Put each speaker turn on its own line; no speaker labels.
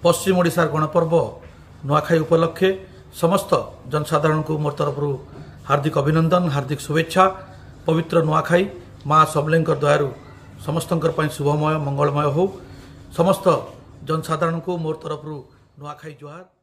पश्चिम ओडिशार गणपर्व नुआखाई उपलक्षे समस्त जनसाधारण को मोर तरफ हार्दिक अभिनंदन हार्दिक शुभेच्छा। पवित्र नुआखाई माँ सबलेंकर दयारु समस्त शुभमय मंगलमय हो। समस्त जनसाधारण को मोर तरफ नुआखाई जुहार।